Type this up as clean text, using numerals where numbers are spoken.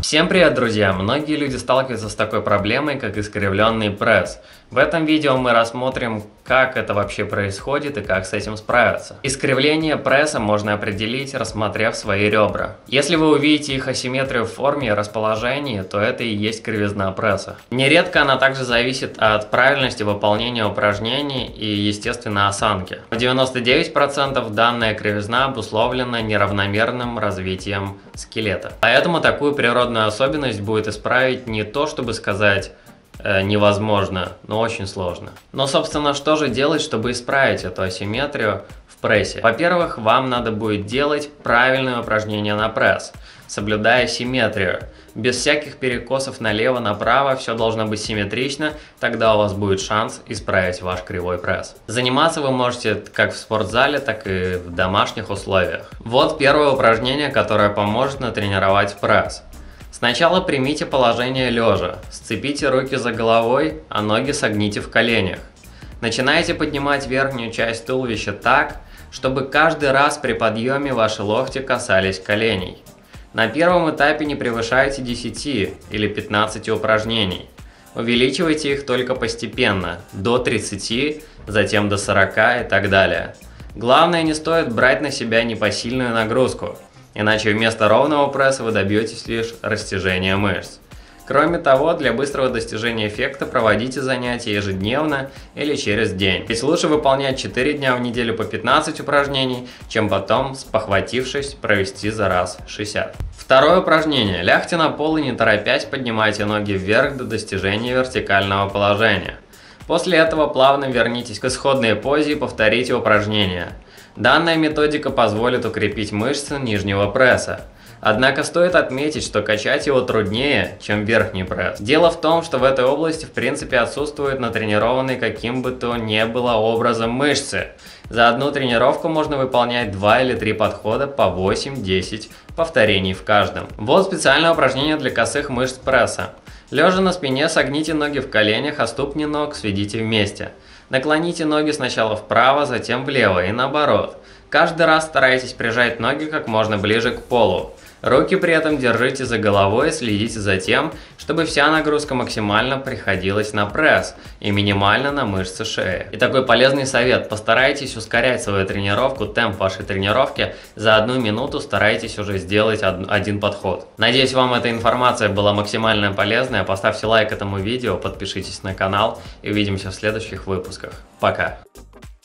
Всем привет, друзья! Многие люди сталкиваются с такой проблемой, как искривленный пресс. В этом видео мы рассмотрим, как это вообще происходит и как с этим справиться. Искривление пресса можно определить, рассмотрев свои ребра. Если вы увидите их асимметрию в форме и расположении, то это и есть кривизна пресса. Нередко она также зависит от правильности выполнения упражнений и, естественно, осанки. В 99% данная кривизна обусловлена неравномерным развитием скелета. Поэтому такую природную особенность будет исправить не то, чтобы сказать невозможно, но очень сложно. Но, собственно, что же делать, чтобы исправить эту асимметрию в прессе? Во-первых, вам надо будет делать правильные упражнения на пресс, соблюдая симметрию. Без всяких перекосов налево-направо, все должно быть симметрично, тогда у вас будет шанс исправить ваш кривой пресс. Заниматься вы можете как в спортзале, так и в домашних условиях. Вот первое упражнение, которое поможет натренировать пресс. Сначала примите положение лежа, сцепите руки за головой, а ноги согните в коленях. Начинайте поднимать верхнюю часть туловища так, чтобы каждый раз при подъеме ваши локти касались коленей. На первом этапе не превышайте 10 или 15 упражнений. Увеличивайте их только постепенно, до 30, затем до 40 и так далее. Главное, не стоит брать на себя непосильную нагрузку, иначе вместо ровного пресса вы добьетесь лишь растяжения мышц. Кроме того, для быстрого достижения эффекта проводите занятия ежедневно или через день. Ведь лучше выполнять 4 дня в неделю по 15 упражнений, чем потом, спохватившись, провести за раз 60. Второе упражнение. Лягте на пол и не торопясь поднимайте ноги вверх до достижения вертикального положения. После этого плавно вернитесь к исходной позе и повторите упражнение. Данная методика позволит укрепить мышцы нижнего пресса. Однако стоит отметить, что качать его труднее, чем верхний пресс. Дело в том, что в этой области в принципе отсутствует натренированный каким бы то ни было образом мышцы. За одну тренировку можно выполнять 2 или 3 подхода по 8-10 повторений в каждом. Вот специальное упражнение для косых мышц пресса. Лежа на спине, согните ноги в коленях, а ступни ног сведите вместе. Наклоните ноги сначала вправо, затем влево и наоборот. Каждый раз старайтесь прижать ноги как можно ближе к полу. Руки при этом держите за головой и следите за тем, чтобы вся нагрузка максимально приходилась на пресс и минимально на мышцы шеи. И такой полезный совет: постарайтесь ускорять свою тренировку, темп вашей тренировки. За 1 минуту старайтесь уже сделать один подход. Надеюсь, вам эта информация была максимально полезная. Поставьте лайк этому видео, подпишитесь на канал и увидимся в следующих выпусках. Пока!